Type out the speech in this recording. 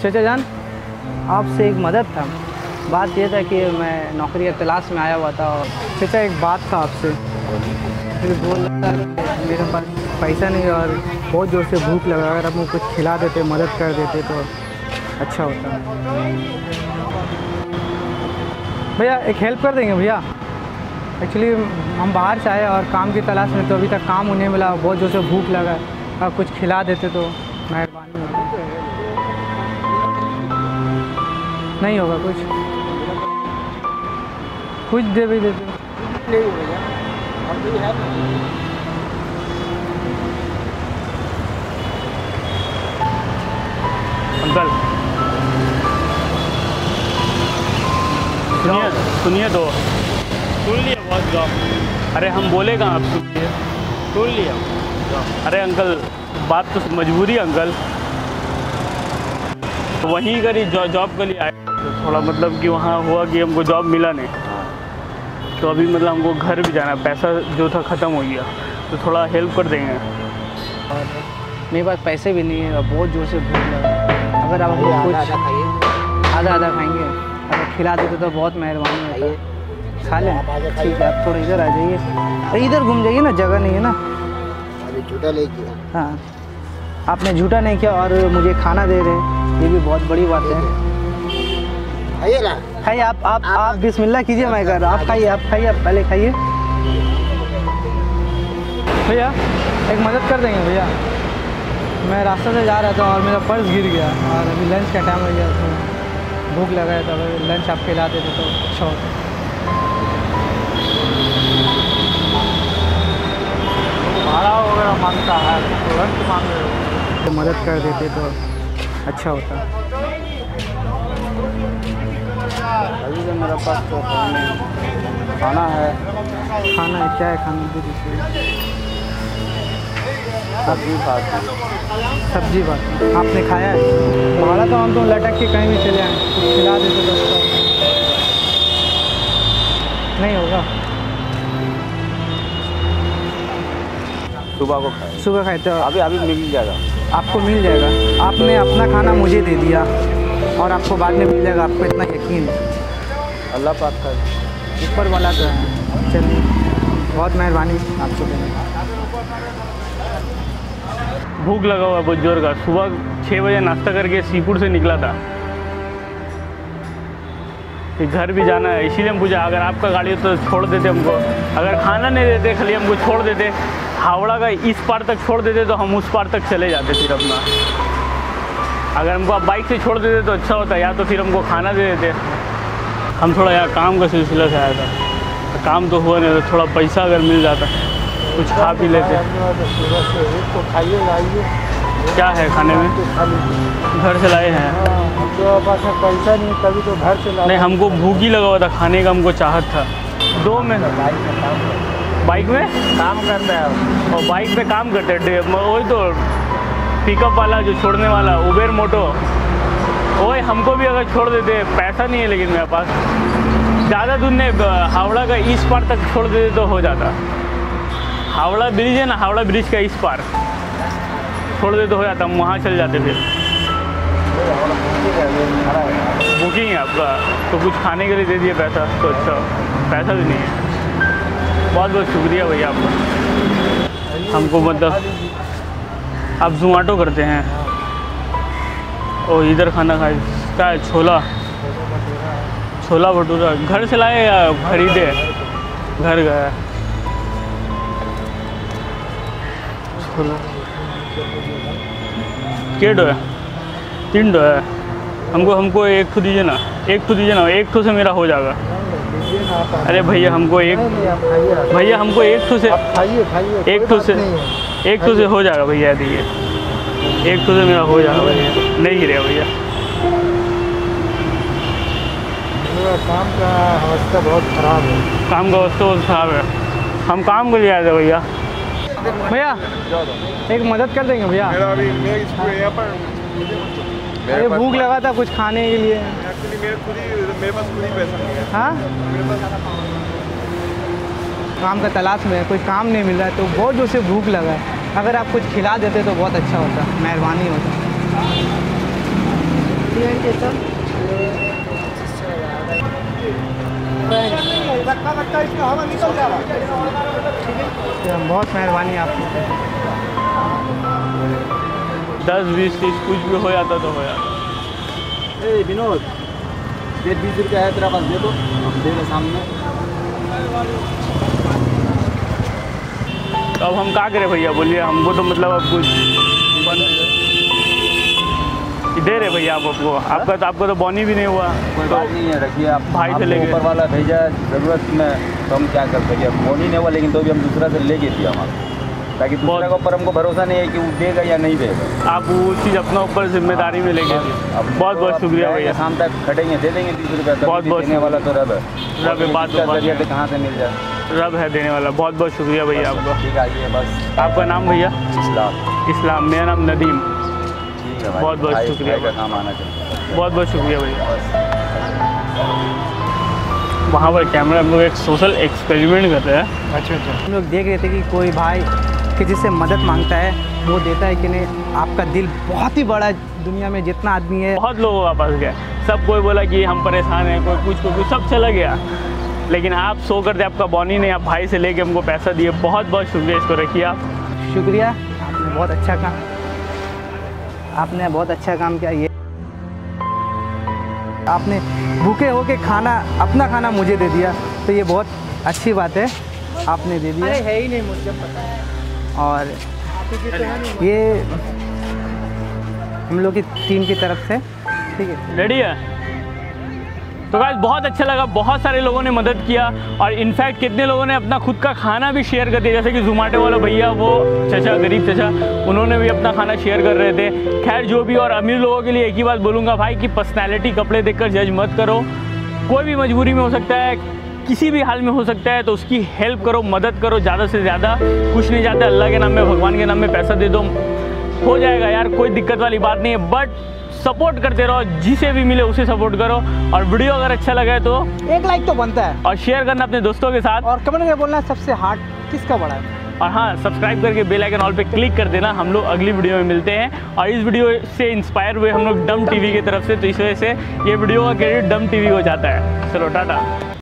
चाचा जान, आपसे एक मदद था। बात ये था कि मैं नौकरी की तलाश में आया हुआ था। और चाचा एक बात था आपसे। फिर बोल रहा था मेरे पास पैसा नहीं और बहुत ज़ोर से भूख लगा, अगर आप मुझे कुछ खिला देते, मदद कर देते तो अच्छा होता। भैया एक हेल्प कर देंगे भैया? एक्चुअली हम बाहर से आए और काम की तलाश में, तो अभी तक काम उन्हें मिला, बहुत ज़ोर से भूख लगा, आप कुछ खिला देते तो मेहरबानी होती। नहीं होगा कुछ दे भी देते। नहीं होगा, अब भी है अंकल। सुनिए तो। सुन लिया बहुत जाओ। अरे हम बोले कहाँ, आप सुनिए। सुन लिया। अरे अंकल बात तो मजबूरी है अंकल, वहीं करी जॉब के लिए आए, तो थोड़ा मतलब कि वहाँ हुआ कि हमको जॉब मिला नहीं, तो अभी मतलब हमको घर भी जाना, पैसा जो था ख़त्म हो गया, तो थोड़ा हेल्प कर देंगे। और मेरे पास पैसे भी नहीं है और बहुत ज़ोर से भूख लगा, अगर आप हमको कुछ आधा खाएंगे, अगर खिला देते तो बहुत मेहरबानी होती। खा लें? ठीक है, आप थोड़ा इधर आ जाइए, अरे इधर घूम जाइए ना, जगह नहीं है ना। अभी झूठा नहीं किया। हाँ, आपने झूठा नहीं किया और मुझे खाना दे रहे, ये भी बहुत बड़ी बात है। खाइए ना, खाइए आप बिस्मिल्लाह कीजिए, मैं कर रहा। आप खाइए, आप पहले खाइए। भैया एक मदद कर देंगे भैया? मैं रास्ते से जा रहा था और मेरा पर्स गिर गया और अभी लंच का टाइम हो गया, तो भूख लगा है, तो अगर लंच आप खिला देते तो अच्छा होता। भाड़ा वगैरह मांगता है, तुरंत मांग रहे हो, तो मदद कर देते तो अच्छा होता। अभी तो मेरा पास तो खाना है। खाना है? क्या है खाना? दे दीजिए। सब्जी खाती। सब्जी बात आपने खाया है? भाड़ा तो हम तो लटक के कहीं भी चले आए, कुछ खिला देते तो अच्छा। नहीं होगा? सुबह को खाए। सुबह खाए तो अभी मिल जाएगा, आपको मिल जाएगा। आपने अपना खाना मुझे दे दिया और आपको बाद में मिल जाएगा, आपको इतना यकीन है? अल्लाह पाक का ऊपर वाला तो है। चलिए बहुत मेहरबानी आपको देने। भूख लगा हुआ बहुत जोर का, सुबह 6 बजे नाश्ता करके सीपुर से निकला था, कि घर भी जाना है, इसीलिए हम पूछा अगर आपका गाड़ी हो तो छोड़ देते हमको, अगर खाना नहीं देते खाली हमको छोड़ देते, हावड़ा का इस पार तक छोड़ देते तो हम उस पार तक चले जाते फिर अपना। अगर हमको आप बाइक से छोड़ देते तो अच्छा होता, या तो फिर हमको खाना दे देते। हम थोड़ा यहाँ काम का सिलसिला से आया था, तो काम तो हुआ नहीं, तो थोड़ा पैसा अगर मिल जाता कुछ खा पी लेते। तो खाइए लाइए। क्या है खाने में? घर से लाए हैं। तो पास पैसा नहीं, कभी तो घर से नहीं, हमको भूख ही लगा हुआ था, खाने का हमको चाहत था। 2 में बाइक में काम करता है और बाइक पे काम करते हैं, वही तो पिकअप वाला जो छोड़ने वाला, उबेर मोटो, वही हमको भी अगर छोड़ देते, पैसा नहीं है लेकिन मेरे पास, ज़्यादा दूर नहीं, हावड़ा का इस पार तक छोड़ देते तो हो जाता। हावड़ा ब्रिज है ना, हावड़ा ब्रिज का इस पार छोड़ देते तो हो जाता, हम वहाँ चल जाते फिर। बुकिंग है आपका, तो कुछ खाने के लिए दे दिए पैसा तो अच्छा। पैसा भी नहीं है। बहुत बहुत शुक्रिया भैया आपका। हमको मतलब आप जोमेटो करते हैं और इधर खाना खाए, क्या है? छोला भटूरा घर से लाए या खरीदे? घर गया छोला। के डो है? 3 डो है। हमको एक ठो दीजिए ना, एक ठो से मेरा हो जाएगा। अरे भैया हमको एक ठो से, एक ठो से हो जाएगा भैया, दीजिए एक ठो से मेरा हो जाएगा भैया। नहीं गिरेगा भैया। काम का अवस्था बहुत ख़राब है। काम का अवस्था बहुत ख़राब है, हम काम के लिए आए थे भैया। भैया एक मदद कर देंगे भैया? अरे भूख लगा था कुछ खाने के लिए। मेरे पास खुद ही पैसा नहीं है। हाँ, काम का तलाश में है, कोई काम नहीं मिल रहा है, तो बहुत जोर से भूख लगा है, अगर आप कुछ खिला देते तो बहुत अच्छा होता, मेहरबानी होता। बहुत मेहरबानी आपकी। 10-20 30 कुछ भी हो जाता तो हो जाता। विनोद, 20 रुपया है तेरा पास, दे दो, हम दे रहे सामने। तो अब हम क्या करें भैया, बोलिए। हमको तो मतलब अब कुछ दे रहे भैया आप आपको, आपका तो बॉनी भी नहीं हुआ। कोई तो बात नहीं है, रखिए आप। भाई से आपको लेके ऊपर वाला भेजा ज़रूरत में, तो हम क्या कर सके। बॉनी नहीं हुआ, लेकिन तो भी हम दूसरा से लेके दिया हमारे, ताकि दूसरे के ऊपर हमको भरोसा नहीं है कि वो देगा या नहीं देगा। आप वो चीज़ अपना ऊपर जिम्मेदारी में लेके दिए। बहुत बहुत शुक्रिया भैया। शाम तक खटेंगे, दे देंगे 30 रुपया। बहुत देने वाला तो रब है। रब है, बात तो जरिया पे कहाँ से मिल जाए, रब है देने वाला। बहुत बहुत शुक्रिया भैया आपका। ठीक है, आइए बस। आपका नाम भैया? इस्लाम। इस्लाम। मेरा नाम नदीम। ठीक है भाई, बहुत बहुत भाई- शुक्रिया भाई का काम आना चाहिए। बहुत बहुत शुक्रिया भैया। बस। वहाँ पर कैमरा हम लोग एक सोशल एक्सपेरिमेंट कर रहे हैं। अच्छा। हम लोग देख रहे थे कि कोई भाई किसी से मदद मांगता है, वो देता है कि नहीं। आपका दिल बहुत ही बड़ा है, दुनिया में जितना आदमी है। बहुत लोगों का पास गया, सब कोई बोला कि हम परेशान हैं, कोई कुछ सब चला गया। लेकिन आप सो करते, आपका बॉनी नहीं, आप भाई से लेके हमको पैसा दिए। बहुत बहुत शुक्रिया, इसको रखिए आप। शुक्रिया, आपने बहुत अच्छा काम किया। ये आपने भूखे होके खाना, अपना खाना मुझे दे दिया, तो ये बहुत अच्छी बात है, आपने दे दिया। है ही नहीं, मुझे पता है। और ये हम लोग की टीम की तरफ से, ठीक है। रेडी है? तो गाइस बहुत अच्छा लगा, बहुत सारे लोगों ने मदद किया, और इनफैक्ट कितने लोगों ने अपना खुद का खाना भी शेयर कर दिया। जैसे कि जोमेटो वाला भैया, वो चचा, गरीब चचा, उन्होंने भी अपना खाना शेयर कर रहे थे। खैर जो भी, और अमीर लोगों के लिए एक ही बात बोलूँगा भाई कि पर्सनैलिटी, कपड़े देखकर जज मत करो। कोई भी मजबूरी में हो सकता है, किसी भी हाल में हो सकता है, तो उसकी हेल्प करो, मदद करो ज़्यादा से ज़्यादा। कुछ नहीं जाता, अल्लाह के नाम में, भगवान के नाम में पैसा दे दो, हो जाएगा यार, कोई दिक्कत वाली बात नहीं है। बट सपोर्ट करते रहो, जिसे भी मिले उसे सपोर्ट करो। और वीडियो अगर अच्छा लगा है तो एक लाइक तो बनता है, और शेयर करना अपने दोस्तों के साथ, और कमेंट में बोलना सबसे हार्ड किसका बड़ा है। और हाँ, सब्सक्राइब करके बेल आइकन ऑल पे क्लिक कर देना। हम लोग अगली वीडियो में मिलते हैं। और इस वीडियो से इंस्पायर हुए हम लोग डम टीवी की तरफ से, तो इस वजह से ये वीडियो का क्रेडिट डम टीवी को जाता है। चलो टाटा।